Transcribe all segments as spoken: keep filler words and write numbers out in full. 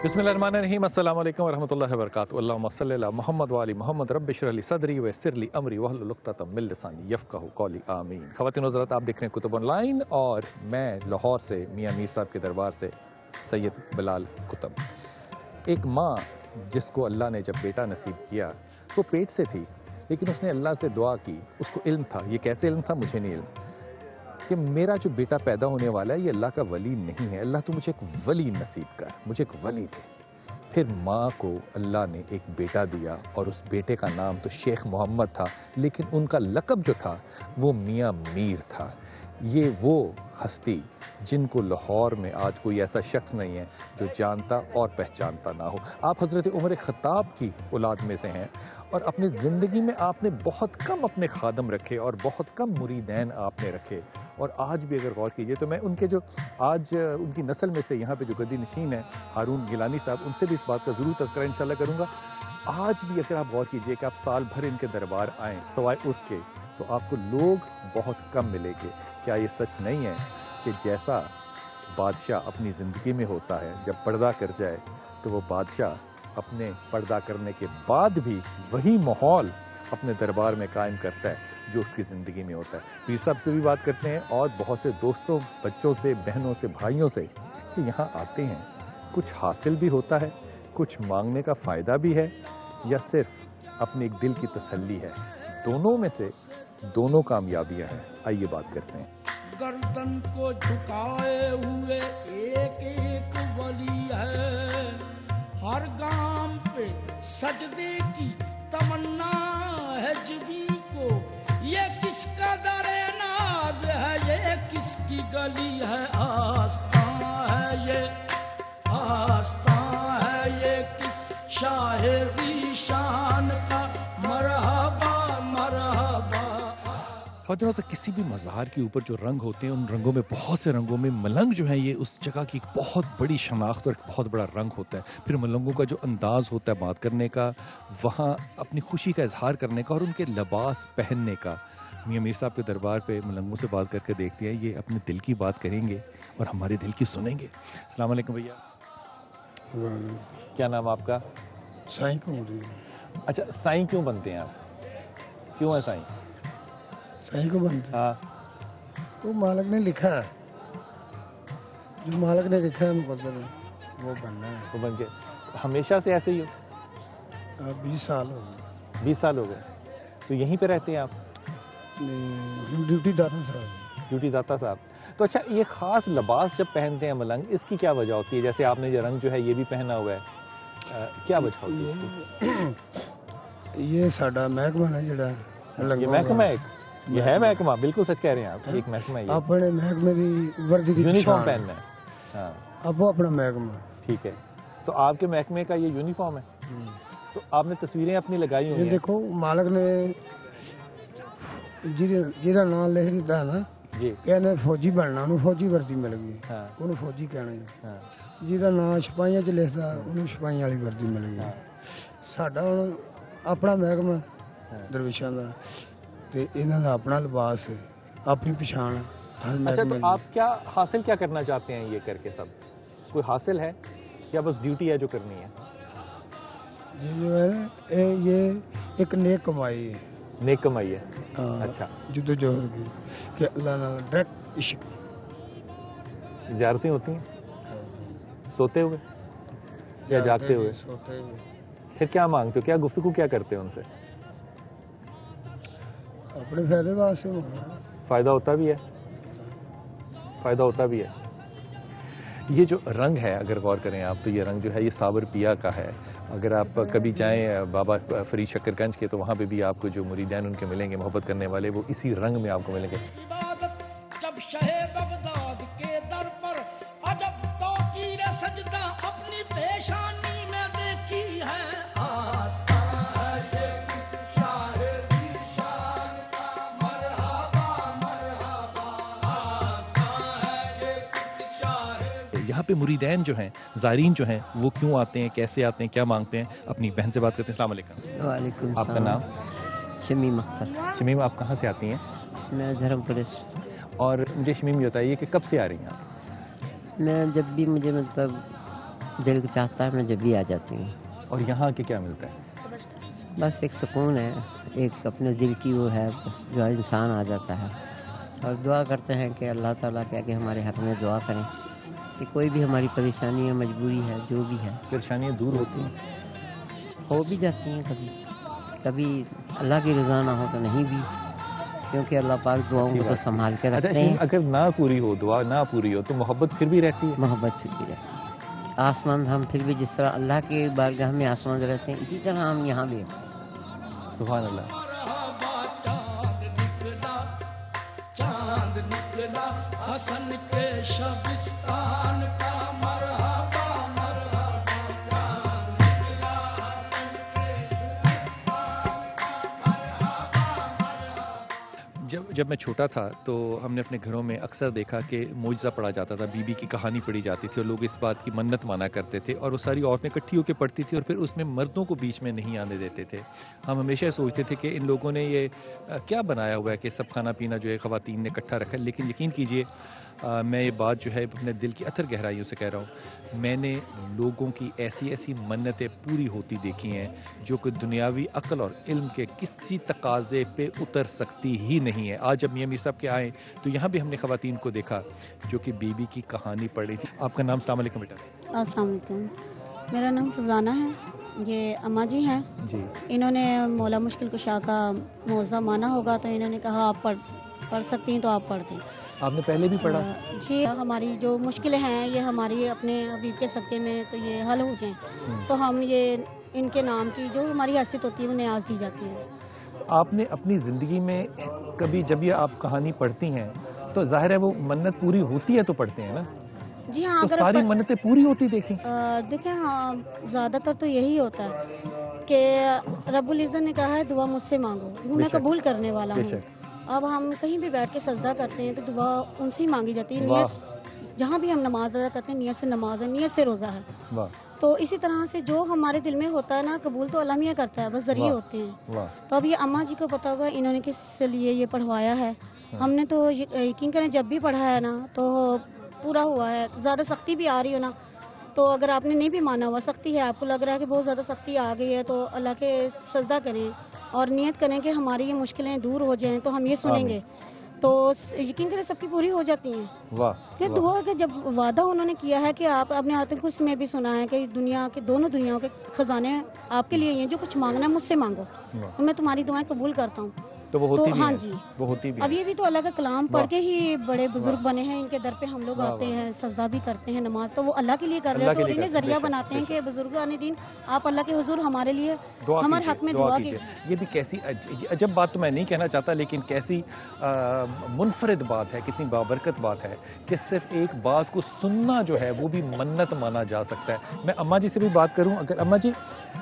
बिस्मिल्लाहिर्रहमानिर्रहीम अस्सलाम वालेकुम वरहमतुल्लाहि वबरकातुहू अल्लाहुम्मा सल्लि अला मुहम्मद व आलि मुहम्मद रब्बि इश्रह ली सदरी व यस्सिर ली अमरी वहलुल उक़दतम मिन लिसानी यफ़क़हू क़ौली आमीन। ख़वातीन व हज़रात, आप देख रहे हैं कुतुब ऑनलाइन और मैं लाहौर से मियाँ मीर साहब के दरबार से सैयद बिलाल कुतुब। एक माँ जिसको अल्लाह ने जब बेटा नसीब किया वो पेट से थी, लेकिन उसने अल्लाह से दुआ की, उसको इल्म था। ये कैसे इल्म था मुझे नहीं इल्म, कि मेरा जो बेटा पैदा होने वाला है ये अल्लाह का वली नहीं है, अल्लाह तो मुझे एक वली नसीब कर, मुझे एक वली दे। फिर माँ को अल्लाह ने एक बेटा दिया और उस बेटे का नाम तो शेख मोहम्मद था, लेकिन उनका लक़ब जो था वो मियाँ मीर था। ये वो हस्ती जिनको लाहौर में आज कोई ऐसा शख्स नहीं है जो जानता और पहचानता ना हो। आप हज़रत उमर ख़त्ताब की औलाद में से हैं और अपनी ज़िंदगी में आपने बहुत कम अपने खादम रखे और बहुत कम मुरीदैन आपने रखे। और आज भी अगर गौर कीजिए तो मैं उनके जो आज उनकी नस्ल में से यहाँ पे जो गद्दी नशीन है हारून गिलानी साहब, उनसे भी इस बात का ज़रूर तज़किरा इंशाल्लाह करूँगा। आज भी अगर आप गौर कीजिए कि आप साल भर इनके दरबार आएँ सवाए उसके, तो आपको लोग बहुत कम मिलेंगे। क्या ये सच नहीं है कि जैसा बादशाह अपनी ज़िंदगी में होता है, जब पर्दा कर जाए तो वो बादशाह अपने पर्दा करने के बाद भी वही माहौल अपने दरबार में कायम करता है जो उसकी ज़िंदगी में होता है। पीर साहब से भी बात करते हैं और बहुत से दोस्तों, बच्चों से, बहनों से, भाइयों से कि यहाँ आते हैं, कुछ हासिल भी होता है, कुछ मांगने का फ़ायदा भी है, या सिर्फ अपने एक दिल की तसल्ली है। दोनों में से दोनों कामयाबियाँ हैं। आइए बात करते हैं। गर्दन को झुकाए हुए एक एक वली है, हर गाम पे सजदे की तमन्ना है जिबी को। ये किसका दरे नाज है, ये किसकी गली है, आस्था है ये, आस्था है ये किस शाहे ज़ीशान का मरहबा मरहबा। ख़वातीन तो किसी भी मज़ार के ऊपर जो रंग होते हैं, उन रंगों में बहुत से रंगों में मलंग जो है ये उस जगह की एक बहुत बड़ी शनाख्त और एक बहुत बड़ा रंग होता है। फिर मलंगों का जो अंदाज़ होता है बात करने का, वहाँ अपनी खुशी का इजहार करने का और उनके लिबास पहनने का। मियाँ मीर साहब के दरबार पे मलंगों से बात करके देखते हैं, ये अपने दिल की बात करेंगे और हमारे दिल की सुनेंगे। अस्सलाम वालेकुम भैया। क्या नाम आपका? साईं क्यों? अच्छा, साईं क्यों बनते हैं आप? क्यों है साईं? साईं को बनते? हाँ, वो मालिक ने लिखा है, जो मालिक ने लिखा है मुकद्दर वो बनना है। वो बन के हमेशा से ऐसे ही हो? अब बीस साल हो गए। बीस साल हो गए। तो यहीं पे रहते हैं आप? नहीं, ड्यूटी दाता साहब। ड्यूटी दाता साहब। तो अच्छा, ये ख़ास लिबास जब पहनते हैं मलंग, इसकी क्या वजह होती है? जैसे आपने ये रंग जो है ये भी पहना हुआ है, आ, क्या वजह होती है? ये साडा महकमा है जड़ा। ये महकमा है, ये है महकमा, बिल्कुल सच कह रहे हैं आप, एक महकमा है। अपने महकमे की वर्दी की यूनिफॉर्म पहनना है। हाँ, अब वो अपना महकमा। ठीक है। तो आपके महकमे का ये यूनिफॉर्म है, तो आपने तस्वीरें अपनी लगाई हुई हैं। ये देखो, मालिक ने जिहदा नाम लिख दिता है ना जी, कहने फौजी बनना, उन्हें फौजी वर्दी मिल गई, हाँ, उन्हें फौजी कहना। हाँ, जिहदा नाम सिपाहियां च लिखदा उन्हें सिपाहियां वाली वर्दी मिल गई। साडा हुण अपना महकमा दरवेशां दा ते इन्हां दा अपना लिबास है, अपनी पछाण हर अच्छा, महकमे तो आप क्या हासिल क्या करना चाहते हैं ये करके? सब कोई हासिल है या बस ड्यूटी है जो करनी है? ये जो है ना, ये ये एक नेक कमाई है। नेक कमाई है। हाँ, अच्छा, जद्दोजहद की कि अल्लाह नाल डायरेक्ट इश्क। ज़ियारतें होती हैं सोते हुए या जागते हुए? सोते हुए। फिर क्या मांगते हो, क्या गुफ्तगू क्या करते हो उनसे? अपने फायदे वास्ते मांगना। फ़ायदा होता भी है, फ़ायदा होता भी है। ये जो रंग है अगर गौर करें आप, तो ये रंग जो है ये साबर पिया का है। अगर आप कभी जाएं बाबा फरीद शकरगंज के, तो वहाँ पे भी आपको जो मुरीदैन उनके मिलेंगे, मोहब्बत करने वाले, वो इसी रंग में आपको मिलेंगे। इबादत जब शहे बगदाद के दर पर अजब तौकीर सजदा अपनी पेशानी में देखी है, आस्था है ये किस शाहे ज़ीशान का मरहबा मरहबा, आस्था है ये किस शाहे। यहाँ पे मुरीदैन जो हैं, ज़ायरीन जो हैं, वो क्यों आते हैं, कैसे आते हैं, क्या मांगते हैं? अपनी बहन से बात करते हैं। अस्सलाम वालेकुम। वालेकुम आपका नाम? शमीम अख्तर। शमीम, आप कहाँ से आती हैं? मैं धर्मपुर। और मुझे शमीम ये बताइए कि कब से आ रही हैं आप? मैं जब भी मुझे मतलब دل چاہتا ہے میں جب بھی آ جاتی ہوں. اور یہاں کے کیا ملتا ہے؟ بس ایک سکون ہے, ایک اپنے دل کی وہ ہے بس جو انسان آ جاتا ہے. اور دعا کرتے ہیں کہ اللہ تعالیٰ کیا کہ ہمارے حق میں دعا کریں کہ کوئی بھی ہماری پریشانی ہے, مجبوری ہے, جو بھی ہے. پریشانیاں دور ہوتی ہیں؟ ہو بھی جاتی ہیں کبھی کبھی, اللہ کی رضا نہ ہو تو نہیں بھی, کیونکہ اللہ پاک دعاؤں کو تو سنبھال کے رکھتے ہیں. اگر نہ پوری ہو دعا, نہ پوری ہو تو محبت پھر بھی رہتی ہے. محبت پھر بھی رہتی ہے. آسمان ہم پھر بھی جس طرح اللہ کے بارگاہ میں آسمان رہتے ہیں, اسی طرح ہم یہاں بھی. سبحان اللہ. چاند نکلا چاند نکلا حسن کے شبستان کا مرحبا مرحبا. چاند نکلا حسن کے شبستان کا مرحبا مرحبا. جب جب میں چھوٹا تھا تو ہم نے اپنے گھروں میں اکثر دیکھا کہ معجزہ پڑھا جاتا تھا, بی بی کی کہانی پڑھی جاتی تھی اور لوگ اس بات کی منت مانا کرتے تھے, اور وہ ساری عورتیں اکٹھی ہو کے پڑھتی تھیں اور پھر اس میں مردوں کو بیچ میں نہیں آنے دیتے تھے. ہم ہمیشہ سوچتے تھے کہ ان لوگوں نے یہ کیا بنایا ہوا ہے کہ سب کھانا پینا جو ہے خواتین نے اکٹھا رکھا ہے. لیکن یقین کیجئے میں یہ بات جو ہے اپنے دل کی اتھر گہرائیوں سے کہہ رہا ہوں, میں نے لوگوں کی ایسی ایسی منتیں پوری ہوتی دیکھی ہیں جو کہ دنیاوی عقل اور علم کے کسی تقاضے پہ اتر سکتی ہی نہیں ہے. آج جب میاں میر صاحب کے آئے تو یہاں بھی ہم نے خواتین کو دیکھا جو کہ بی بی کی کہانی پڑھ رہی تھی. آپ کا نام؟ السلام علیکم بیٹا. السلام علیکم, میرا نام فضانہ ہے, یہ اماں جی ہیں. جی. انہوں نے مولا مشکل کشا کا موضوع مانا ہوگا تو انہوں نے کہا آپ پڑھ پڑھ سکتی ہیں تو آپ پڑھ دیں. آپ نے پہلے بھی پڑھا؟ جی, ہماری جو مشکلیں ہیں یہ ہماری اپنے حبیب کے صدقے میں تو یہ حل ہو جائیں تو ہم یہ ان کے نام کی جو ہماری حیثیت ہوتی ہے وہ نیاز دی جاتی ہے. آپ نے اپنی زندگی میں کبھی جب یہ آپ کہانی پڑھتی ہیں تو ظاہر ہے وہ منت پوری ہوتی ہے تو پڑھتے ہیں نا؟ جی ہاں, تو اگر ساری منتیں پوری ہوتی دیکھیں؟ دیکھیں ہاں, زیادہ تر تو یہی ہوتا ہے کہ رب العزت نے کہا ہے دعا مجھ سے مانگو, میں قبول کرنے والا ہوں. اب ہم کہیں بھی بیٹھ کے سجدہ کرتے ہیں تو دعا ان سے ہی مانگی جاتی ہے. نیت جہاں بھی ہم نماز ادا کرتے ہیں نیت سے نماز ہے, نیت سے روزہ ہے. تو اسی طرح سے جو ہمارے دل میں ہوتا ہے نا قبول تو اللہ میاں کرتا ہے, بس ذریعے ہوتے ہیں. تو اب یہ اماں جی کو پتا ہوگا انہوں نے کس لیے یہ پڑھوایا ہے. ہم نے تو یقین کریں جب بھی پڑھا ہے نا تو پورا ہوا ہے. زیادہ سختی بھی آ رہی ہو نا تو اگر آپ نے نہیں بھی مانا ہوا, سختی ہے, آپ کو لگ رہا ہے کہ بہت زیادہ سختی آ گئی ہے, تو اللہ کے سجدہ کریں اور نیت کریں کہ ہماری یہ مشکلیں دور ہو جائیں تو ہم یہ سنیں گے, تو یقین کریں سب کی پوری ہو جاتی ہیں. واہ. کہ دعا کہ جب وعدہ انہوں نے کیا ہے کہ آپ اپنے آیت الکرسی میں بھی سنا ہے کہ دنیا کے دونوں دنیاؤں کے خزانے آپ کے لیے ہیں, جو کچھ مانگنا ہے مجھ سے مانگو تو میں تمہاری دعائیں قبول کرتا ہوں. تو وہ ہوتی بھی ہاں ہیں. جی وہ ہوتی بھی اب یہ بھی تو اللہ کا کلام پڑھ کے ہی بڑے بزرگ بنے ہیں, ان کے در پہ ہم لوگ آتے ہیں, سجدہ بھی کرتے ہیں, نماز تو وہ اللہ کے لیے کر رہے ہیں, تو انہیں ذریعہ بناتے ہیں کہ بزرگان دین آپ اللہ کے حضور ہمارے لیے ہمارے حق میں دعا کیجیے. یہ بھی کیسی عجب بات تو میں نہیں کہنا چاہتا, لیکن کیسی منفرد بات ہے, کتنی بابرکت بات ہے کہ صرف ایک بات کو سننا جو ہے وہ بھی منت مانا جا سکتا ہے. میں اماں جی سے بھی بات کروں. اگر اماں جی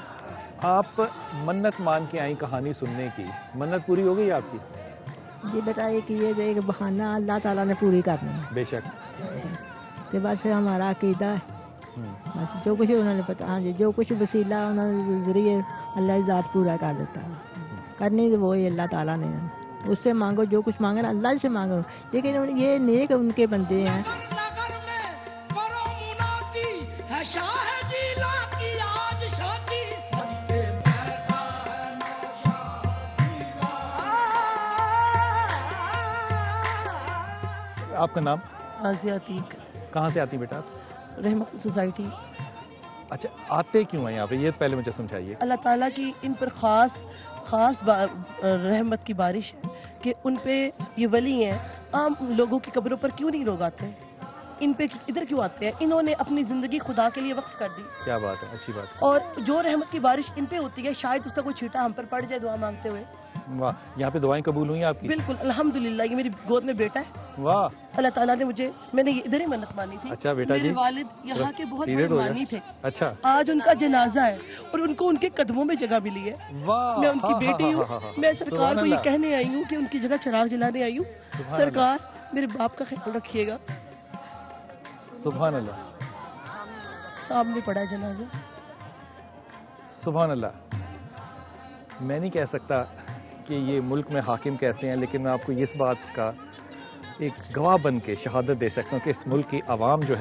آپ منت مان کے آئیں کہانی سننے کی, منت پوری ہو گئی آپ کی؟ جی بتائیے کہ یہ ایک بہانہ اللہ تعالیٰ نے پوری کرنی ہے. بے شک. کہ بس ہمارا عقیدہ ہے, بس جو کچھ انہوں نے پتا, ہاں جی جو کچھ وسیلہ انہوں نے ذریعے اللہ ذات پورا کر دیتا ہے. کرنی تو وہی اللہ تعالیٰ نے, اس سے مانگو جو کچھ مانگنا اللہ سے مانگو. لیکن یہ نیک ان کے بندے ہیں. آپ کا نام؟ آزیہ عتیق. کہاں سے آتی بیٹا آپ؟ رحمت سوسائٹی. اچھا, آتے کیوں ہیں یہاں پہ, یہ پہلے مجھے سمجھائیے. اللہ تعالیٰ کی ان پر خاص خاص رحمت کی بارش ہے کہ ان پہ یہ ولی ہیں. عام لوگوں کی قبروں پر کیوں نہیں لوگ آتے, ان پہ ادھر کیوں آتے ہیں؟ انہوں نے اپنی زندگی خدا کے لیے وقف کر دی. کیا بات ہے, اچھی بات ہے. اور جو رحمت کی بارش ان پہ ہوتی ہے شاید اس کا کوئی چھیٹا ہم پر پڑ جائے دعا مانگتے ہوئے. واہ, یہاں پہ دعائیں قبول ہوئی آپ کی؟ بالکل الحمدللہ. یہ میری گود میں بیٹا ہے. واہ. اللہ تعالیٰ نے مجھے, میں نے ادھر ہی منت مانی تھی. اچھا بیٹا جی, میرے والد یہاں کے بہت بڑے مانی تھے. اچھا, آج ان کا جنازہ ہے اور ان کو ان کے قدموں میں جگہ ملی ہے. میں ان کی بیٹی ہوں. میں سرکار کو یہ کہنے آئی ہوں کہ ان کی جگہ چراغ جلانے آئی ہوں. سرکار میرے باپ کا خیال رکھیے گا. سبحان اللہ. سامنے پڑا ہے جنازہ. سبحان اللہ. میں نہیں کہہ سکتا کہ یہ ملک میں حاکم کیسے ہیں, لیکن میں آپ کو اس بات کا ایک گواہ بن کے شہادت دے سکتا ہوں کہ اس ملک کی عوام جو ہے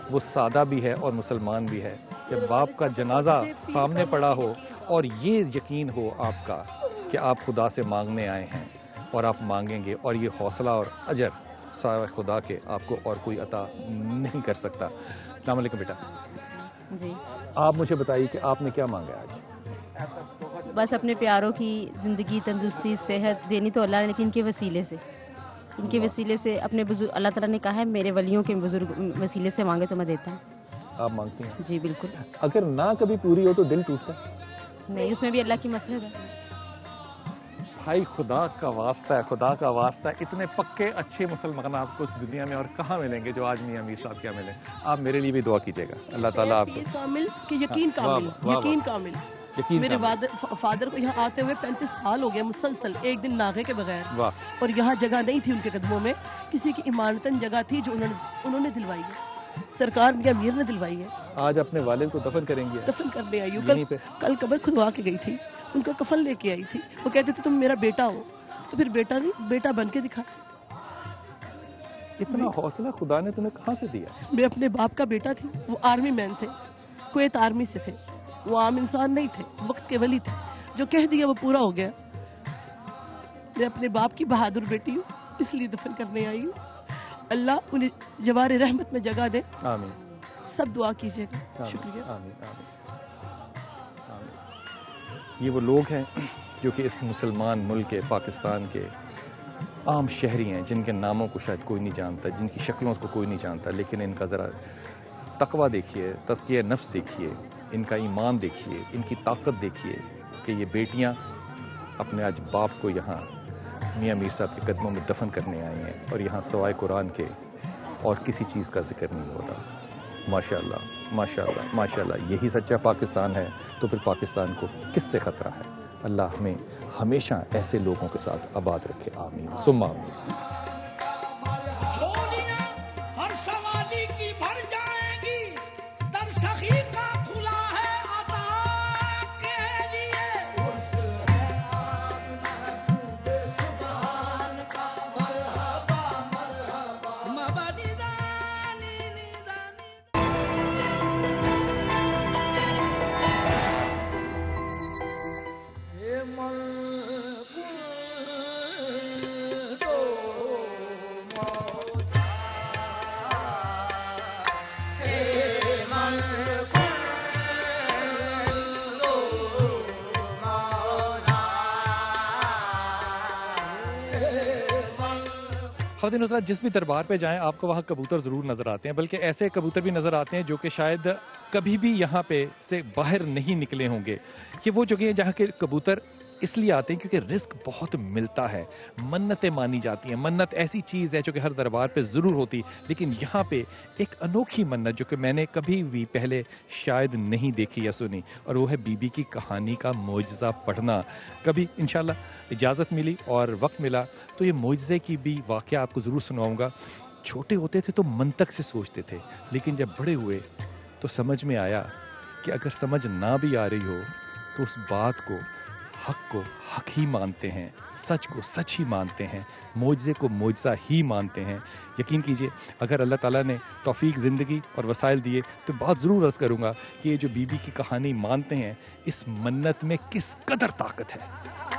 وہ سادہ بھی ہے اور مسلمان بھی ہے. جب باپ کا جنازہ سامنے پڑا ہو اور یہ یقین ہو آپ کا کہ آپ خدا سے مانگنے آئے ہیں اور آپ مانگیں گے، اور یہ حوصلہ اور اجر سوائے خدا کے آپ کو اور کوئی عطا نہیں کر سکتا. السلام علیکم بیٹا. جی آپ مجھے بتائیے کہ آپ نے کیا مانگا آج؟ بس اپنے پیاروں کی زندگی، تندرستی، صحت دینی تو اللہ نے، لیکن ان کے وسیلے سے ان کے وسیلے سے اپنے بزرگ، اللہ تعالیٰ نے کہا ہے میرے ولیوں کے بزرگ وسیلے سے مانگے تو میں دیتا ہوں. آپ مانگتی ہیں؟ جی بالکل. اگر نہ کبھی پوری ہو تو دل ٹوٹتا؟ نہیں، اس میں بھی اللہ کی مسلحت ہے. بھائی خدا کا واسطہ ہے، خدا کا واسطہ ہے، اتنے پکے اچھے مسلمان آپ کو اس دنیا میں اور کہاں ملیں گے جو آج میاں امیر صاحب کیا ملیں. آپ میرے لیے بھی دعا کیجیے گا، اللہ تعالیٰ آپ کو کامل کہ یقین کامل، یقین کامل. میرے فادر کو یہاں آتے ہوئے پینتیس سال ہو گئے مسلسل، ایک دن ناغے کے بغیر، اور یہاں جگہ نہیں تھی ان کے قدموں میں. کسی کی امانتاً جگہ تھی جو انہوں نے انہوں نے دلوائی ہے، سرکار میاں امیر نے دلوائی ہے. آج اپنے والد کو دفن کریں گے؟ دفن کرنے آئی ہوں. کل کل قبر کھدوا کے گئی تھی، ان کا کفن لے کے آئی تھی. وہ کہتے تھے تم میرا بیٹا ہو، تو پھر بیٹا نہیں، بیٹا بن کے دکھا. اتنا حوصلہ خدا نے تمہیں کہاں سے دیا؟ میں اپنے باپ کا بیٹا تھی، وہ آرمی مین تھے، کویت آرمی سے تھے. وہ عام انسان نہیں تھے، وقت کے ولی تھے. جو کہہ دیا وہ پورا ہو گیا. میں اپنے باپ کی بہادر بیٹی ہوں، اس لیے دفن کرنے آئی ہوں. اللہ انہیں جوار رحمت میں جگہ دے. آمین. سب دعا کیجیے گا. شکریہ. آمین آمین آمین. یہ وہ لوگ ہیں جو کہ اس مسلمان ملک کے، پاکستان کے عام شہری ہیں، جن کے ناموں کو شاید کوئی نہیں جانتا، جن کی شکلوں کو کوئی نہیں جانتا، لیکن ان کا ذرا تقویٰ دیکھیے، تزکیہ نفس دیکھیے، ان کا ایمان دیکھیے، ان کی طاقت دیکھیے کہ یہ بیٹیاں اپنے آج باپ کو یہاں میاں امیر صاحب کے قدموں میں دفن کرنے آئی ہیں، اور یہاں سوائے قرآن کے اور کسی چیز کا ذکر نہیں ہوتا. ماشاء اللہ ماشاء اللہ ماشاء اللہ. یہی سچا پاکستان ہے تو پھر پاکستان کو کس سے خطرہ ہے؟ اللہ ہمیں ہمیشہ ایسے لوگوں کے ساتھ آباد رکھے. آمین ثم آمین. ہر سوالی کی بھر جائے گی، در سخی کا کھلا ہے عطا کے لیے. سبحان کا مرحبا مرحبا مبنی دانی نیدانی. اے من خواتین حضرات، جس بھی دربار پہ جائیں آپ کو وہاں کبوتر ضرور نظر آتے ہیں، بلکہ ایسے کبوتر بھی نظر آتے ہیں جو کہ شاید کبھی بھی یہاں پہ سے باہر نہیں نکلے ہوں گے. یہ وہ جگہ ہیں جہاں کے کبوتر اس لیے آتے ہیں کیونکہ رزق بہت ملتا ہے، منتیں مانی جاتی ہیں. منت ایسی چیز ہے جو کہ ہر دربار پہ ضرور ہوتی، لیکن یہاں پہ ایک انوکھی منت جو کہ میں نے کبھی بھی پہلے شاید نہیں دیکھی یا سنی، اور وہ ہے بی بی کی کہانی کا معجزہ پڑھنا. کبھی انشاءاللہ اجازت ملی اور وقت ملا تو یہ معجزے کی بھی واقعہ آپ کو ضرور سناؤں گا. چھوٹے ہوتے تھے تو منطق سے سوچتے تھے، لیکن جب بڑے ہوئے تو سمجھ میں آیا کہ اگر سمجھ نہ بھی آ رہی ہو تو اس بات کو، حق کو حق ہی مانتے ہیں، سچ کو سچ ہی مانتے ہیں، معجزے کو معجزہ ہی مانتے ہیں. یقین کیجئے اگر اللہ تعالیٰ نے توفیق زندگی اور وسائل دیے تو بات ضرور عرض کروں گا کہ یہ جو بی بی کی کہانی مانتے ہیں، اس منت میں کس قدر طاقت ہے.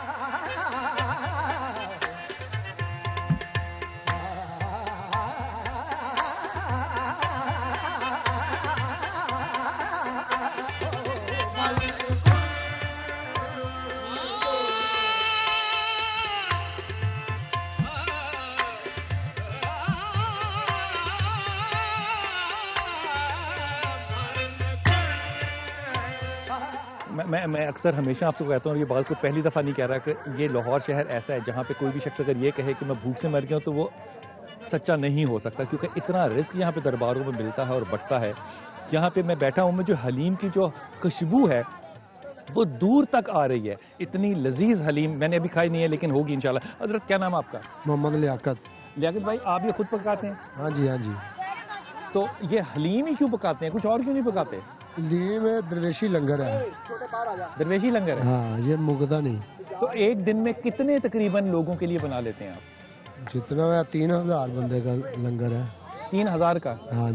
میں میں اکثر ہمیشہ آپ سے کہتا ہوں، اور یہ بات کو پہلی دفعہ نہیں کہہ رہا، کہ یہ لاہور شہر ایسا ہے جہاں پہ کوئی بھی شخص اگر یہ کہے کہ میں بھوک سے مر گیا ہوں تو وہ سچا نہیں ہو سکتا، کیونکہ اتنا رزق یہاں پہ درباروں میں ملتا ہے اور بٹتا ہے. یہاں پہ میں بیٹھا ہوں، میں جو حلیم کی جو خوشبو ہے وہ دور تک آ رہی ہے. اتنی لذیذ حلیم میں نے ابھی کھائی نہیں ہے، لیکن ہوگی انشاءاللہ. حضرت کیا نام آپ کا؟ محمد لیاقت. لیاقت بھائی، آپ یہ خود پکاتے ہیں؟ ہاں جی ہاں جی. تو یہ حلیم ہی کیوں پکاتے ہیں، کچھ اور کیوں نہیں پکاتے؟ حلیم درویشی لنگر ہے. درویشی لنگر ہے؟ ہاں، یہ مگدہ نہیں. تو ایک دن میں کتنے تقریباً لوگوں کے لیے بنا لیتے ہیں آپ؟ جتنا ہے تین ہزار بندے کا لنگر ہے. تین ہزار کا؟ ہاں جی.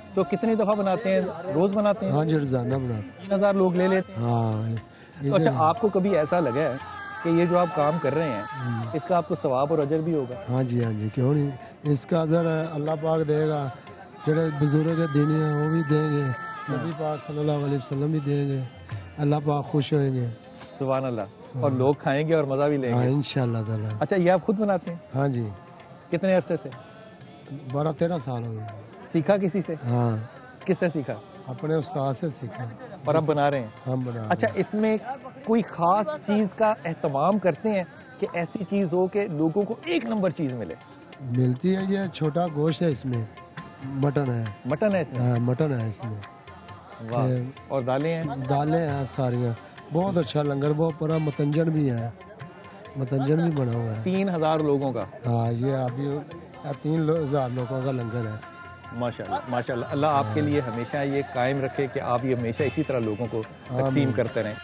تو کتنی دفعہ بناتے ہیں؟ روز بناتے ہیں؟ ہاں جی روزانہ بناتے تین ہزار لوگ لے لیتے ہیں؟ ہاں تو اچھا آپ کو کبھی ایسا لگا ہے کہ یہ جو آپ کام کر رہے ہیں اس کا آپ کو ثواب اور اجر بھی ہوگا؟ ہاں جی ہاں جی کیوں نہیں, اس کا اجر اللہ پاک دے گا, جڑے بزرگ دینی ہیں وہ بھی دیں گے, نبی پاک صلی اللہ علیہ وسلم بھی دیں گے, اللہ پاک خوش ہوئیں گے. سبحان اللہ. اور لوگ کھائیں گے اور مزہ بھی لیں ہاں گے انشاءاللہ تعالی. اچھا یہ آپ خود بناتے ہیں؟ ہاں جی. کتنے عرصے سے؟ بارہ تیرہ سال ہو گئے. سیکھا کسی سے؟ ہاں کس سے سیکھا؟ اپنے استاد سے سیکھا. اور اب بنا رہے ہیں؟ ہم بنا. اچھا اس میں کوئی خاص چیز کا اہتمام کرتے ہیں کہ ایسی چیز ہو کہ لوگوں کو ایک نمبر چیز ملے؟ ملتی ہے, یہ چھوٹا گوشت ہے, اس میں مٹن ہے. مٹن ہے اس میں؟ ہاں مٹن ہے اس میں. واہ. اور دالیں ہیں؟ دالیں ہیں ساریاں. بہت اچھا لنگر, بہت بڑا متنجن بھی ہے, متنجن بھی بنا ہوا ہے. تین ہزار لوگوں کا؟ ہاں یہ ابھی تین ہزار لوگوں کا لنگر ہے. ماشاء اللہ ماشاء اللہ. اللہ آپ کے لیے ہمیشہ یہ قائم رکھے کہ آپ یہ ہمیشہ اسی طرح لوگوں کو تقسیم کرتے رہیں.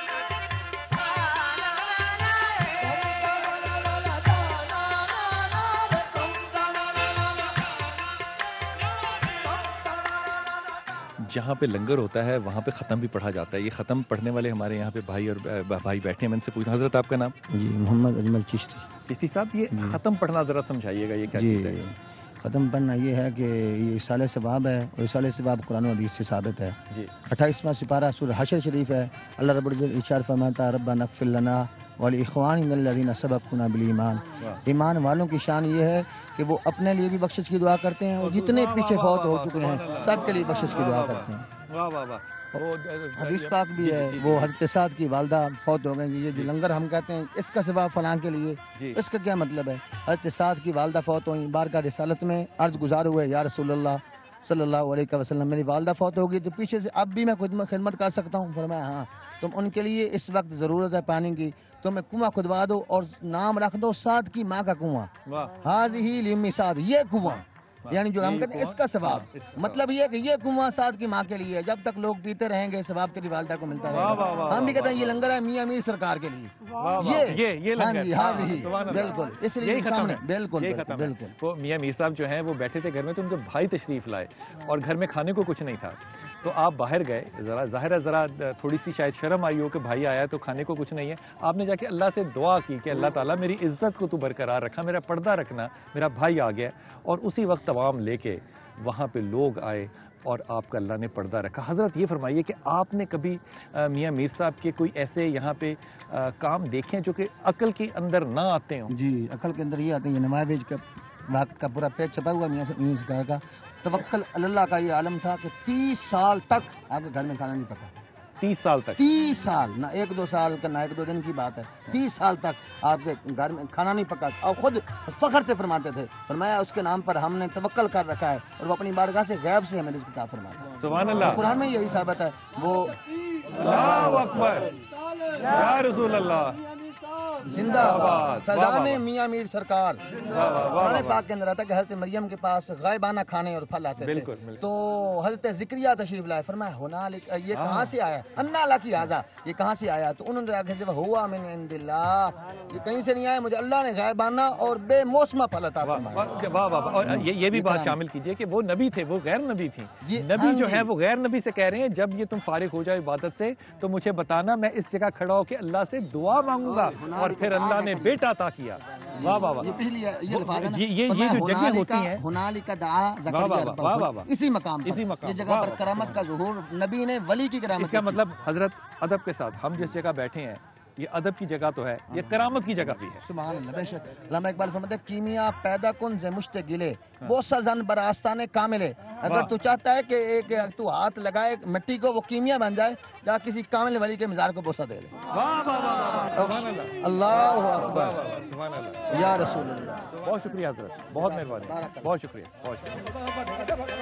جہاں پہ لنگر ہوتا ہے وہاں پہ ختم بھی پڑھا جاتا ہے. یہ ختم پڑھنے والے ہمارے یہاں پہ بھائی اور بھائی بیٹھے ہیں, میں ان سے پوچھنا. حضرت آپ کا نام؟ جی محمد اجمل چشتی. چشتی صاحب یہ ختم پڑھنا ذرا سمجھائیے گا, یہ کیا چیز ہے؟ جی ختم پڑھنا یہ ہے کہ یہ اصالِ ثواب ہے, اور اصالِ ثواب قرآن و حدیث سے ثابت ہے. جی اٹھائیسواں سپارہ سورہ حشر شریف ہے. اللہ رب العزت ارشاد فرماتا ہے ربنا اغفر لنا ولاخواننا الذین سبقونا بالایمان. ایمان والوں کی شان یہ ہے کہ وہ اپنے لیے بھی بخشش کی دعا کرتے ہیں, اور جتنے پیچھے فوت ہو چکے ہیں سب کے لیے بخشش کی دعا کرتے ہیں. واہ واہ واہ. حدیث پاک بھی ہے, وہ حضرت سعد کی والدہ فوت ہو گئیں. یہ جو لنگر ہم کہتے ہیں اس کا ثواب فلاں کے لیے, اس کا کیا مطلب ہے؟ حضرت سعد کی والدہ فوت ہوئیں, بارگاہ رسالت میں عرض گزار ہوئے یا رسول اللہ صلی اللہ علیہ وسلم میری والدہ فوت ہوگی تو پیچھے سے اب بھی میں خدمت کر سکتا ہوں؟ فرمایا ہاں. تم ان کے لیے اس وقت ضرورت ہے پانی کی, تمہیں کنواں کھدوا دو اور نام رکھ دو سعد کی ماں کا کنواں, حاضی لمی سعد, یہ کنواں. یعنی جو ہم کہتے ہیں اس کا ثواب, مطلب یہ کہ یہ کنواں سعد کی ماں کے لیے, جب تک لوگ پیتے رہیں گے ثواب تیری والدہ کو ملتا رہے گا. ہم بھی کہتے ہیں یہ لنگر ہے میاں امیر سرکار کے لیے, یہ ہاں جی ہاں جی بالکل, اس لیے سامنے بالکل بالکل. وہ میاں میر صاحب جو ہیں وہ بیٹھے تھے گھر میں, تو ان کے بھائی تشریف لائے اور گھر میں کھانے کو کچھ نہیں تھا, تو آپ باہر گئے. ذرا ظاہر ہے ذرا تھوڑی سی شاید شرم آئی ہو کہ بھائی آیا تو کھانے کو کچھ نہیں ہے. آپ نے جا کے اللہ سے دعا کی کہ اللہ تعالیٰ میری عزت کو تو برقرار رکھا, میرا پردہ رکھنا, میرا بھائی آ گیا. اور اسی وقت تمام لے کے وہاں پہ لوگ آئے اور آپ کا اللہ نے پردہ رکھا. حضرت یہ فرمائیے کہ آپ نے کبھی میاں میر صاحب کے کوئی ایسے یہاں پہ کام دیکھیں جو کہ عقل کے اندر نہ آتے ہوں؟ جی عقل کے اندر یہ آتے ہیں. نمایاں بیچ کا وقت کا پورا پیج چھپا ہوا میاں میاں سرکار کا. توکل اللہ کا یہ عالم تھا کہ تیس سال تک آپ کے گھر میں کھانا نہیں پکا. تیس سال تک؟ تیس سال, نہ ایک دو سال کا نہ ایک دو دن کی بات ہے, تیس سال تک آپ کے گھر میں کھانا نہیں پکا. اور خود فخر سے فرماتے تھے, فرمایا اس کے نام پر ہم نے توکل کر رکھا ہے, اور وہ اپنی بارگاہ سے غیب سے ہمیں رزق عطا فرماتا ہے. سبحان اللہ. قرآن میں یہی ثابت ہے. وہ اللہ اکبر یا رسول اللہ, زندہ آباد فیضان میاں میر سرکار. قرآن پاک کے اندر آتا ہے کہ حضرت مریم کے پاس غائبانہ کھانے اور پھل آتے تھے, تو حضرت ذکریہ تشریف لائے, فرمایا ہنالک, یہ کہاں سے آیا؟ انا لکی ھذا, یہ کہاں سے آیا؟ تو انہوں نے کہا ہوا من عند اللہ, یہ کہیں سے نہیں آیا, مجھے اللہ نے غائبانہ اور بے موسمہ پھل عطا فرمایا. واہ واہ. اور یہ بھی بات شامل کیجئے کہ وہ نبی تھے, وہ غیر نبی تھی. نبی جو ہے وہ غیر نبی سے کہہ رہے ہیں جب یہ تم فارغ ہو جاؤ عبادت سے تو مجھے بتانا, میں اس جگہ کھڑا ہو کے اللہ سے دعا مانگوں گا, اور پھر اللہ نے بیٹا عطا کیا. واہ واہ واہ. یہ پہلی یہ الفاظ ہے نا, یہ یہ جو جگہیں ہوتی ہیں ہنالک دعا زکریا ربہ, اسی مقام پر, یہ جگہ پر کرامت کا ظہور, نبی نے ولی کی کرامت. اس کا مطلب حضرت ادب کے ساتھ ہم جس جگہ بیٹھے ہیں یہ ادب کی جگہ تو ہے, یہ کرامت کی جگہ بھی ہے. سبحان اللہ. بے شک علامہ اقبال فرماتے ہیں کیمیا پیدا کن ز مشت گلے بوسا زن براستان کاملے. اگر تو چاہتا ہے کہ ایک تو ہاتھ لگائے مٹی کو وہ کیمیا بن جائے, جا کسی کامل ولی کے مزار کو بوسا دے لے. اللہ اکبر, یا رسول اللہ. بہت شکریہ حضرت, بہت مہربانی, بہت شکریہ, بہت شکریہ.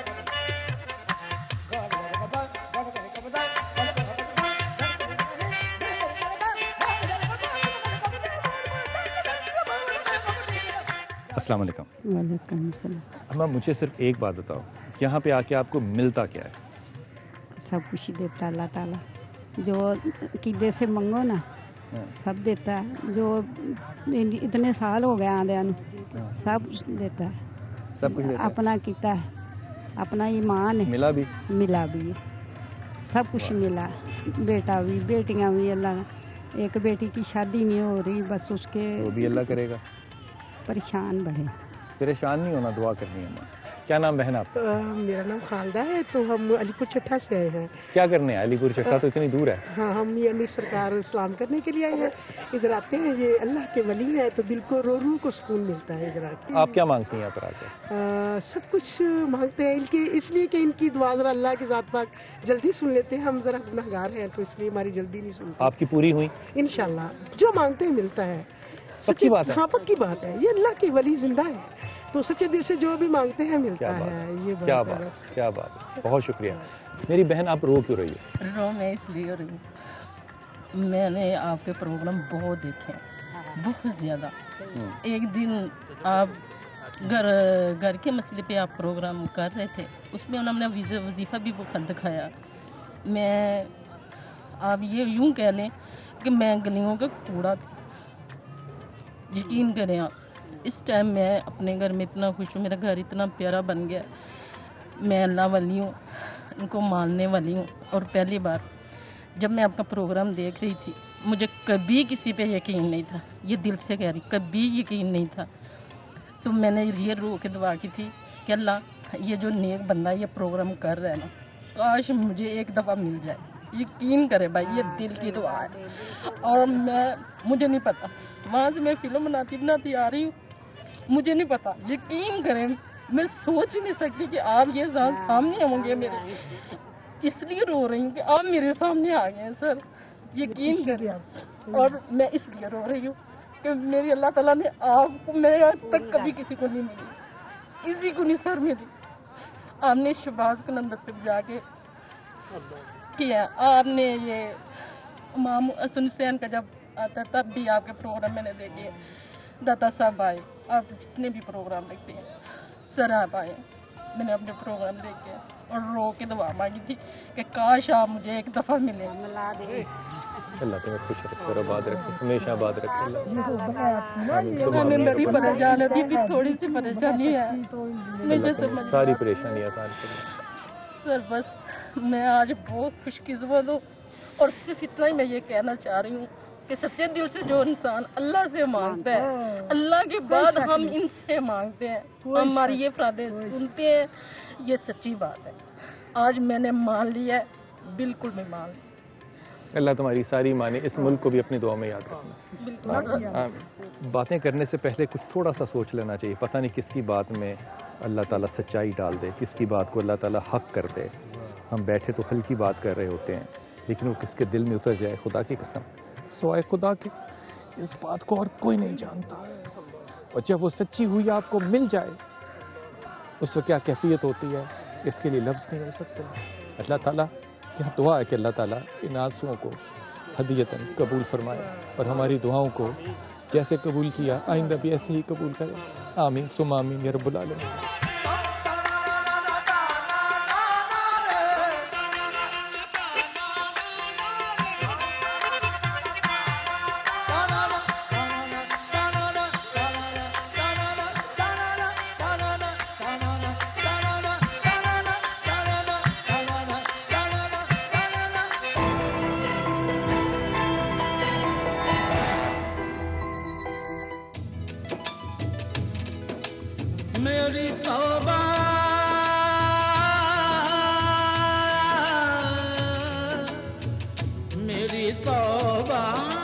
السلام علیکم. وعلیکم السلام. اما مجھے صرف ایک بات بتاؤ, یہاں پہ آ کے آپ کو ملتا کیا ہے؟ سب کچھ دیتا اللہ تعالیٰ, جو عقیدے سے منگو نا سب دیتا ہے. جو اتنے سال ہو گئے آدھے سب دیتا ہے, سب کچھ اپنا کیتا ہے. अपना ईमान है, मिला भी मिला भी है, सब कुछ मिला, बेटा भी, बेटियां भी। अल्लाह ने, एक बेटी की शादी नहीं हो रही, बस उसके वो भी अल्लाह करेगा। परेशान बढ़े। परेशान नहीं होना, दुआ करनी है माँ। क्या नाम बहन आपका? मेरा नाम खालदा है, तो हम अलीपुर चट्टा से आए हैं। क्या करने हैं? अलीपुर चट्टा तो इतनी दूर है। हाँ, हम ये अमीर सरकार इस्लाम करने के लिए आए हैं। इधर आते हैं, ये अल्लाह के वली है, तो दिल को रो रू को सुकून मिलता है इधर आके। आप क्या मांगती हैं यहाँ पर आकर? आ, सब कुछ मांगते हैं इनके, इसलिए कि इनकी दुआ जरा अल्लाह की ज़ात पाक जल्दी सुन लेते हैं। हम जरा गुनहगार हैं, तो इसलिए हमारी जल्दी नहीं सुनते। आपकी पूरी हुई? इंशाल्लाह जो मांगते हैं मिलता है। पक्की बात है? हाँ, पक्की बात है। ये अल्लाह के वली जिंदा है, तो सच्चे दिल से जो भी मांगते हैं मिलता है। ये क्या बात है बात, बस। क्या बात है, बहुत शुक्रिया। मेरी बहन, आप रो क्यों रही है? रो मैं इसलिए हो रही हूँ, मैंने आपके प्रोग्राम बहुत देखे हैं, बहुत ज़्यादा। एक दिन आप घर घर के मसले पे आप प्रोग्राम कर रहे थे, उसमें उन्होंने वजीफ़ा भी वो खत दिखाया। मैं आप ये यूँ कह लें कि मैं गलियों का कूड़ा थी। यकीन करें आप, इस टाइम मैं अपने घर में इतना खुश हूँ, मेरा घर इतना प्यारा बन गया। मैं अल्लाह वाली हूँ, इनको मानने वाली हूँ। और पहली बार जब मैं आपका प्रोग्राम देख रही थी, मुझे कभी किसी पे यकीन नहीं था, ये दिल से कह रही, कभी यकीन नहीं था। तो मैंने ये रो के दुआ की थी कि अल्लाह, ये जो नेक बंदा ये प्रोग्राम कर रहा है ना, काश मुझे एक दफ़ा मिल जाए। यकीन करे भाई, ये दिल की दुआ है। और मैं मुझे नहीं पता, वहाँ से मैं फिल्म बनाती बनाती आ रही हूँ, मुझे नहीं पता, यकीन करें मैं सोच ही नहीं सकती कि आप ये सामने होंगे मेरे, इसलिए रो रही हूँ कि आप मेरे सामने आ गए हैं सर, यकीन करें। और मैं इसलिए रो रही हूँ कि मेरी अल्लाह ताला ने आपको, मैं आज तक कभी किसी को नहीं मिली, किसी को नहीं सर मिली। आपने शहबाज कलंदर पे जाके किया, आपने ये इमाम हसन हुसैन का जब आता तब भी आपके प्रोग्राम मैंने देखे, दाता साहब आए, आप जितने भी प्रोग्राम देखते हैं सर आप आए, मैंने अपने प्रोग्राम देखे और रो के दुआ मांगी थी कि काश आप मुझे एक दफ़ा मिले। अल्लाह तुम्हें खुश रखे, आबाद रखे, हमेशा आबाद रखे। मैं मेरी परेशानी, अभी भी थोड़ी सी परेशानी है, मुझे समझ सारी परेशानी आसान कर सर। बस मैं आज बहुत खुशकिस्मत हूँ, और सिर्फ इतना ही मैं ये कहना चाह रही हूँ कि सच्चे दिल से जो इंसान अल्लाह से मांगता है, अल्लाह के बाद हम इनसे मांगते हैं, हमारी ये फरादे सुनते हैं, ये सच्ची बात है। आज मैंने मान लिया है, बिल्कुल मैं मान लिया। अल्लाह तुम्हारी सारी माने, इस मुल्क को भी अपनी दुआ में याद रखना। बातें करने से पहले कुछ थोड़ा सा सोच लेना चाहिए, पता नहीं किसकी बात में अल्लाह ताला सच्चाई डाल दे, किसकी बात को अल्लाह ताला हक कर दे। हम बैठे तो हल्की बात कर रहे होते हैं, लेकिन वो किसके दिल में उतर जाए, खुदा की कसम, सोए खुदा के, इस बात को और कोई नहीं जानता। और जब वो सच्ची हुई आपको मिल जाए, उस वक्त क्या कैफियत होती है, इसके लिए लफ्ज़ नहीं हो सकते। अल्लाह ताला क्या दुआ है कि अल्लाह ताला इन आंसुओं को हदीयतन कबूल फरमाए, और हमारी दुआओं को जैसे कबूल किया आइंदा भी ऐसे ही कबूल करे। आमीन सुम्मा आमीन या रब्बुल आलमीन। मेरी तौबा मेरी तौबा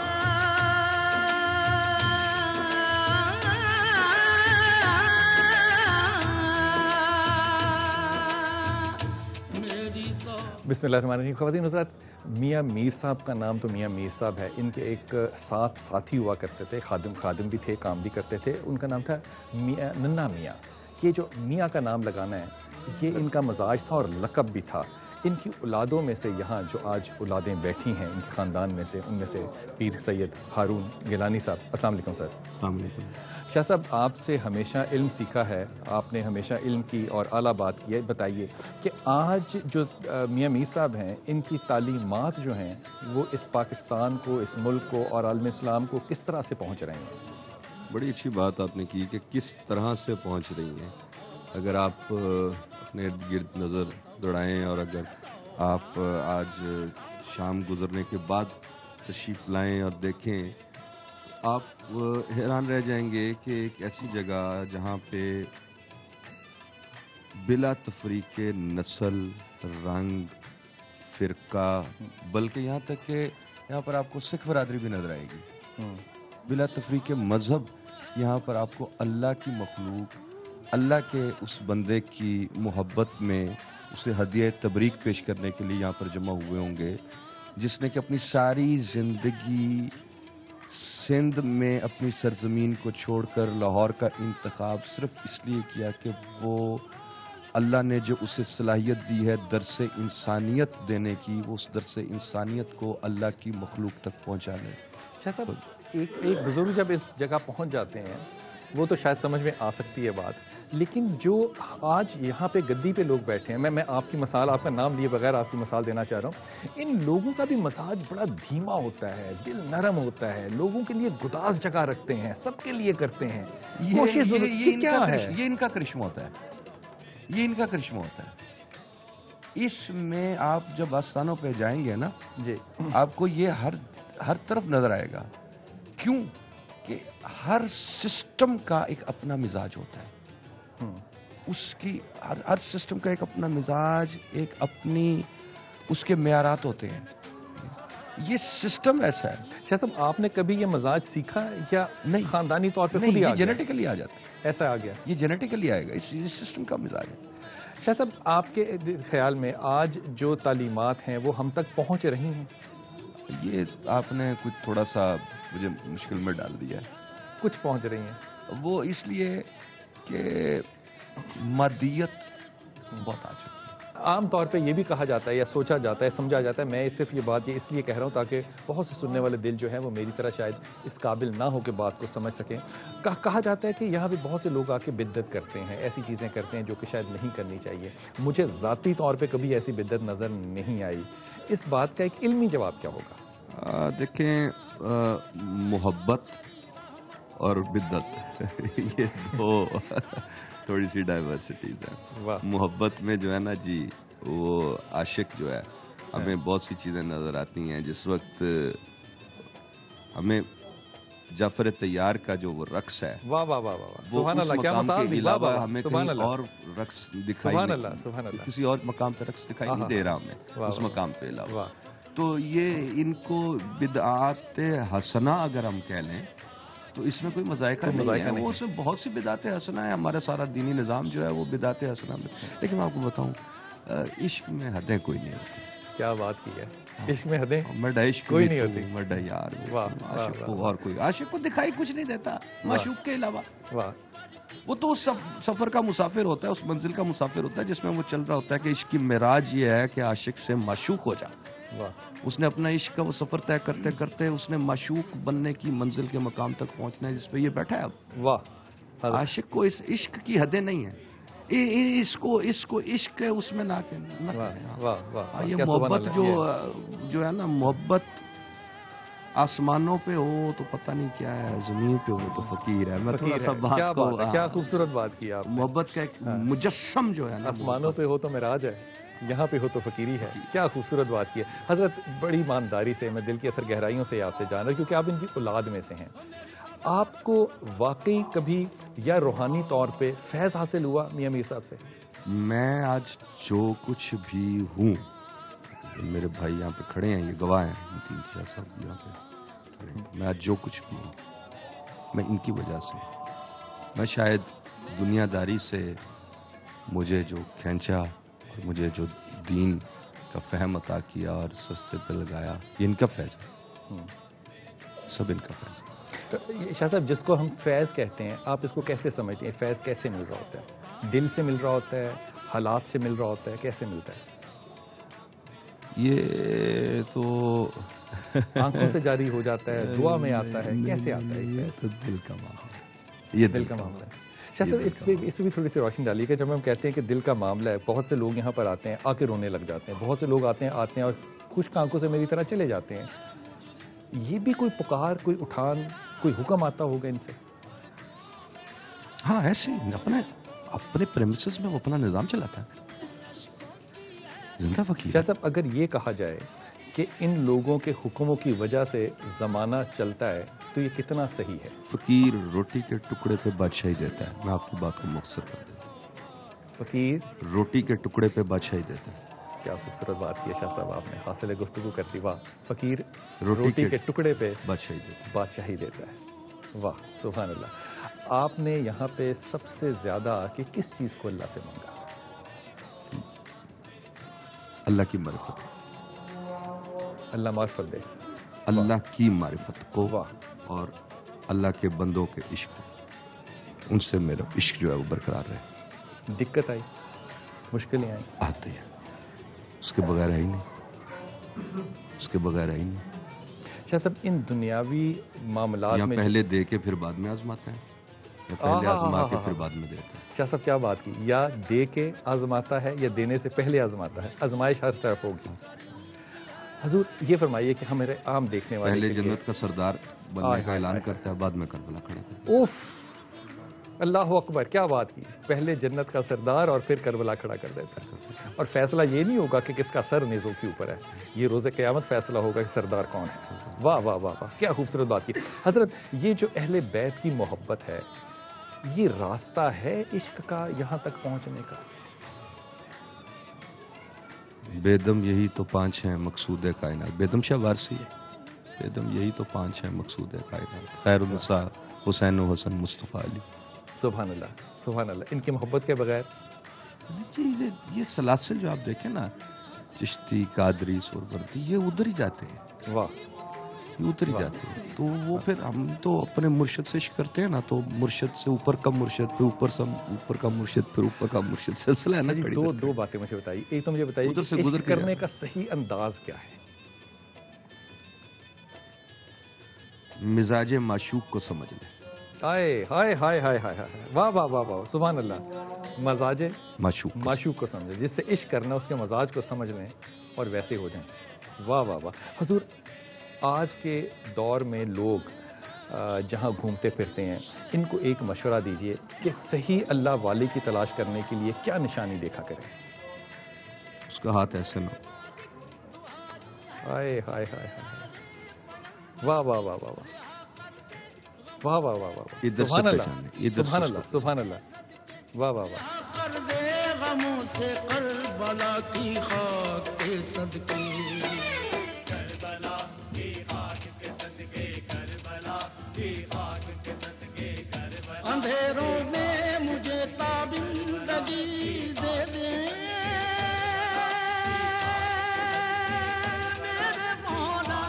बिस्मिल्लाहिर्रहमानिर्रहीम। ख़वातीन हज़रात, मियाँ मीर साहब का नाम तो मियाँ मीर साहब है। इनके एक साथ साथी हुआ करते थे, खादिम खादिम भी थे, काम भी करते थे। उनका नाम था मियाँ नन्ना मियाँ। ये जो मियाँ का नाम लगाना है, ये इनका मजाज था और लक़ब भी था। इनकी औलादों में से यहाँ जो आज औलादें बैठी हैं इनके ख़ानदान में से, उनमें से पीर सैयद हारून गिलानी साहब। अस्सलाम वालेकुम सर। अस्सलाम वालेकुम। शाह साहब, आपसे हमेशा इल्म सीखा है, आपने हमेशा इल्म की और आला बात की है। बताइए कि आज जो मियाँ मीर साहब हैं, इनकी तालीमात जो हैं वो इस पाकिस्तान को, इस मुल्क को और आलम इस्लाम को किस तरह से पहुँच रहे हैं? बड़ी अच्छी बात आपने की कि किस तरह से पहुँच रही हैं। अगर आप اپنے ارد گرد نظر دوڑائیں اور اگر آپ آج شام گزرنے کے بعد تشریف لائیں اور دیکھیں آپ حیران رہ جائیں گے کہ ایک ایسی جگہ جہاں پہ بلا تفریق نسل، رنگ، فرقہ، بلکہ یہاں تک کہ یہاں پر آپ کو سکھ برادری بھی نظر آئے گی، بلا تفریق مذہب، یہاں پر آپ کو اللہ کی مخلوق، اللہ کے اس بندے کی محبت میں اسے ہدیہ تبریک پیش کرنے کے لیے یہاں پر جمع ہوئے ہوں گے، جس نے کہ اپنی ساری زندگی سندھ میں اپنی سرزمین کو چھوڑ کر لاہور کا انتخاب صرف اس لیے کیا کہ وہ اللہ نے جو اسے صلاحیت دی ہے درس انسانیت دینے کی، وہ اس درس انسانیت کو اللہ کی مخلوق تک پہنچا لے۔ شاہ صاحب، ایک ایک بزرگ جب اس جگہ پہنچ جاتے ہیں وہ تو شاید سمجھ میں آ سکتی ہے بات، لیکن جو آج یہاں پہ گدی پہ لوگ بیٹھے ہیں، میں میں آپ کی مثال، آپ کا نام لیے بغیر آپ کی مثال دینا چاہ رہا ہوں، ان لوگوں کا بھی مزاج بڑا دھیما ہوتا ہے، دل نرم ہوتا ہے، لوگوں کے لیے گداز جگہ رکھتے ہیں، سب کے لیے کرتے ہیں، کوشش ضرور یہ کیا ہے؟ یہ ان کا کرشمہ ہوتا ہے، یہ ان کا کرشمہ ہوتا ہے۔ اس میں آپ جب آستانوں پہ جائیں گے نا جی، آپ کو یہ ہر ہر طرف نظر آئے گا، کیوں کہ ہر سسٹم کا ایک اپنا مزاج ہوتا ہے، اس کی ہر ہر سسٹم کا ایک اپنا مزاج، ایک اپنی اس کے معیارات ہوتے ہیں، یہ سسٹم ایسا ہے۔ شاہ صاحب، آپ نے کبھی یہ مزاج سیکھا یا نہیں خاندانی طور پہ خود ہی نہیں، آ یہ گیا؟ جینیٹیکلی آ جاتا ہے، ایسا آ گیا، یہ جینیٹیکلی آئے گا، اس سسٹم کا مزاج ہے۔ شاہ صاحب، آپ کے خیال میں آج جو تعلیمات ہیں وہ ہم تک پہنچ رہی ہیں؟ یہ آپ نے کچھ تھوڑا سا مجھے مشکل میں ڈال دیا ہے۔ کچھ پہنچ رہی ہیں، وہ اس لیے کہ مادیت بہت آ چکی ہے۔ عام طور پہ یہ بھی کہا جاتا ہے یا سوچا جاتا ہے، سمجھا جاتا ہے، میں صرف یہ بات یہ اس لیے کہہ رہا ہوں تاکہ بہت سے سننے والے دل جو ہیں وہ میری طرح شاید اس قابل نہ ہو کہ بات کو سمجھ سکیں۔ کہا جاتا ہے کہ یہاں بھی بہت سے لوگ آ کے بدعت کرتے ہیں، ایسی چیزیں کرتے ہیں جو کہ شاید نہیں کرنی چاہیے۔ مجھے ذاتی طور پہ کبھی ایسی بدعت نظر نہیں آئی، اس بات کا ایک علمی جواب کیا ہوگا؟ دیکھیں، محبت اور بدعت یہ دو تھوڑی سی ڈائیورسٹیز ہیں۔ محبت میں جو ہے نا جی، وہ عاشق جو ہے، ہمیں بہت سی چیزیں نظر آتی ہیں۔ جس وقت ہمیں جعفر طیار کا جو وہ رقص ہے، واہ واہ واہ واہ، وہ سبحان اس اللہ، کیا مقام مثال کے دی، واہ علاوہ واہ، ہمیں سبحان کہیں اللہ، اور رقص دکھائی سبحان نہیں، اللہ، سبحان اللہ، کسی اور مقام پہ رقص دکھائی نہیں دے رہا ہمیں اس مقام پہ علاوہ۔ تو یہ ان کو بدعات حسنہ اگر ہم کہہ لیں تو اس میں کوئی مذائقہ نہیں ہے، وہ اس میں بہت سی بدعات حسنہ ہے، ہمارا سارا دینی نظام جو ہے وہ بدعات حسنہ میں۔ لیکن میں آپ کو بتاؤں، عشق میں حدیں کوئی نہیں ہوتی۔ کیا بات کی ہے، عشق میں حدیں مڈا عشق کوئی نہیں ہوتی، مڈا یار، عاشق کو اور کوئی عاشق کو دکھائی کچھ نہیں دیتا معشوق کے علاوہ۔ وہ تو اس سفر کا مسافر ہوتا ہے، اس منزل کا مسافر ہوتا ہے جس میں وہ چل رہا ہوتا ہے کہ عشق کی معراج یہ ہے کہ عاشق سے معشوق ہو جا۔ اس نے اپنا عشق کا وہ سفر طے کرتے کرتے اس نے معشوق بننے کی منزل کے مقام تک پہنچنا ہے جس پہ یہ بیٹھا ہے اب۔ واہ، عاشق کو اس عشق کی حدیں نہیں ہیں، اس کو اس کو عشق ہے اس میں نہ کریں۔ یہ محبت جو جو ہے نا، محبت آسمانوں پہ ہو تو پتہ نہیں کیا ہے، زمین پہ ہو تو فقیر ہے۔ میں تھوڑا سا بات کو، کیا خوبصورت بات کی آپ، محبت کا ایک مجسم جو ہے نا، آسمانوں پہ ہو تو معراج ہے، یہاں پہ ہو تو فقیری ہے۔ کیا خوبصورت بات کی ہے حضرت، بڑی ایمانداری سے میں دل کی اثر گہرائیوں سے آپ سے جان رہا ہوں کیونکہ آپ ان کی اولاد میں سے ہیں۔ آپ کو واقعی کبھی یا روحانی طور پہ فیض حاصل ہوا میاں میر صاحب سے؟ میں آج جو کچھ بھی ہوں، میرے بھائی یہاں پہ کھڑے ہیں، یہ گواہ ہیں، متین شاہ صاحب یہاں پہ کھڑے ہیں، میں آج جو کچھ بھی ہوں میں ان کی وجہ سے۔ میں شاید دنیا داری سے مجھے جو کھینچا اور مجھے جو دین کا فہم عطا کیا اور سستے پہ لگایا، یہ ان کا فیض ہے، سب ان کا فیض ہے۔ شاہ صاحب، جس کو ہم فیض کہتے ہیں، آپ اس کو کیسے سمجھتے ہیں؟ فیض کیسے مل رہا ہوتا ہے؟ دل سے مل رہا ہوتا ہے، حالات سے مل رہا ہوتا ہے، کیسے ملتا ہے؟ یہ تو آنکھوں سے جاری ہو جاتا ہے، دعا میں آتا ہے، کیسے آتا ہے؟ یہ تو دل کا معاملہ ہے، یہ دل کا معاملہ ہے۔ شاہ صاحب، اس پہ اس بھی تھوڑی سی روشنی ڈالیے کہ جب ہم کہتے ہیں کہ دل کا معاملہ ہے، بہت سے لوگ یہاں پر آتے ہیں، آ کے رونے لگ جاتے ہیں، بہت سے لوگ آتے ہیں آتے ہیں اور خشک آنکھوں سے میری طرح چلے جاتے ہیں۔ یہ بھی کوئی پکار، کوئی اٹھان، کوئی حکم آتا ہوگا ان سے؟ ہاں، ایسے اپنے अपने प्रेमिसेस में वो अपना निज़ाम चलाता है, जिंदा फकीर। शाह साहब, अगर ये कहा जाए कि इन लोगों के हुक्मों की वजह से ज़माना चलता है तो ये कितना सही है? फकीर रोटी के टुकड़े पे बादशाही देता है। मैं आपकी बात को मुख्तसर कर देता हूँ। फकीर रोटी के टुकड़े पे बादशाही देता है। क्या खूबसूरत बात की है शाह साहब आपने, हासिल गुफ्तगू करती। वाह, फकीर रोटी रोटी के के टुकड़े पे बादशाही देता है। बादशाही देता है। वाह सुभान अल्लाह। आपने यहाँ पे सबसे ज्यादा कि किस चीज को अल्लाह से मांगा? अल्लाह की मारिफत, अल्लाह मार्फत दे, अल्लाह की मारिफत को वाह और अल्लाह के बंदों के इश्क को, उनसे मेरा इश्क जो है वो बरकरार रहे। दिक्कत आई, मुश्किलें आई, आती है, उसके बगैर है ही नहीं, उसके बगैर है ही नहीं। शाह साहब, इन दुनियावी मामलात या में पहले दे के फिर बाद में आजमाता है, या पहले आहा, आजमा आहा, के आहा। फिर बाद में देता है। शाह साहब क्या बात की, या दे के आजमाता है या देने से पहले आजमाता है। आजमाइश हर तरफ होगी। हजूर ये फरमाइए कि हमारे आम देखने वाले पहले के लिए- जन्नत का सरदार आय, बनने का आय, ऐलान आय। करता है, बाद में करबला खड़ा करता उफ, अल्लाह अकबर, क्या बात की। पहले जन्नत का सरदार और फिर करबला खड़ा कर देता है। और फैसला ये नहीं होगा कि किसका सर नेज़ों के ऊपर है, ये रोज़े क़यामत फैसला होगा कि सरदार कौन है। वाह वाह वाह वाह, क्या खूबसूरत बात की हजरत। ये जो अहले बैत की मोहब्बत है, ये रास्ता है इश्क का यहाँ तक पहुँचने का? है। बेदम यही तो पांच हैं मकसूद कायनात, बेदम शाह वारसी है। बेदम यही तो पांच हैं मकसूद कायनात, खैरुन्निसा हुसैन व हसन मुस्तफ़ा अली। सुभान अल्लाह, सुभान अल्लाह। इनकी मोहब्बत के बगैर जी ये ये सलासिल जो आप देखें ना, चिश्ती, कादरी, सोरवर्दी, ये उधर ही जाते हैं। वाह, ये उधर ही जाते हैं। तो वो फिर हम तो अपने मुर्शिद से इश्क करते हैं ना, तो मुर्शिद से ऊपर का मुर्शिद, फिर ऊपर से ऊपर का मुर्शिद, फिर ऊपर का मुर्शिद, सिलसिला है ना। जी, कड़ी दो दर दो बातें मुझे बताइए। एक तो मुझे बताइए उधर कि से इश्क गुजर के करने जाना। का सही अंदाज क्या है? मिजाज माशूक को समझ ले। हाय हाय हाय हाय हाय हाय, वाह वाह वाह वाह, सुभान अल्लाह। मजाजे माशूक को माशूक को समझे, जिससे इश्क करना उसके मजाज को समझ लें और वैसे हो जाएं। वाह वाह वाह। हुजूर, आज के दौर में लोग अ, जहाँ घूमते फिरते हैं, इनको एक मशवरा दीजिए कि सही अल्लाह वाले की तलाश करने के लिए क्या निशानी देखा करें? उसका हाथ ऐसे ना, हाय हाय हाय हाय, वाह वाह वाह वाह वाह, वाह वाह वाह वाह, इधर से सुभान अल्लाह, पहचाने, इधर से सुभान उसको अल्लाह, सुभान अल्लाह, वाह वाह वाह। कर दे गमों से करबला की खाक के सदके, करबला की खाक के सदके, करबला की खाक के सदके, करबला। अंधेरों में मुझे ताबिंदगी दे दे मेरे मौला।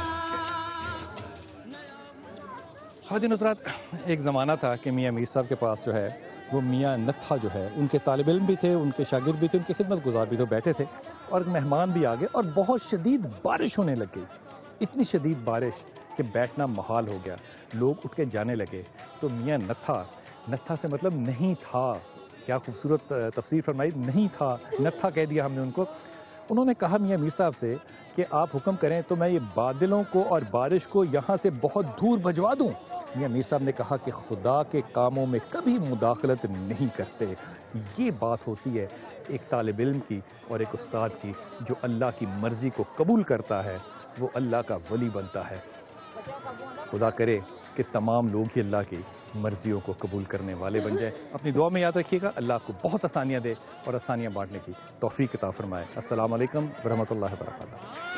ख़वातीन हज़रात, एक ज़माना था कि मियाँ मीर साहब के पास जो है वो मियाँ नत्था जो है, उनके तालिब इल्म भी थे, उनके शागिर्द भी थे, उनके खिदमत गुजार भी थे, बैठे थे और मेहमान भी आ गए और बहुत शदीद बारिश होने लग गई। इतनी शदीद बारिश कि बैठना महाल हो गया, लोग उठ के जाने लगे। तो मियाँ नत्था, नत्था से मतलब नहीं था, क्या खूबसूरत तफसीर फरमाई, नहीं था, नत्था कह दिया हमने उनको। उन्होंने कहा मियाँ मीर साहब से कि आप हुक्म करें तो मैं ये बादलों को और बारिश को यहाँ से बहुत दूर भिजवा दूँ। मियाँ मीर साहब ने कहा कि खुदा के कामों में कभी मुदाखलत नहीं करते। ये बात होती है एक तालिब इल्म की और एक उस्ताद की, जो अल्लाह की मर्ज़ी को कबूल करता है वो अल्लाह का वली बनता है। खुदा करे कि तमाम लोग ही अल्लाह की मर्ज़ियों को कबूल करने वाले बन जाए। अपनी दुआ में याद रखिएगा, अल्लाह आपको बहुत आसानियाँ दे और आसानियाँ बांटने की तौफीक अता फरमाए। अस्सलाम वालेकुम व रहमतुल्लाहि व बरकातहू।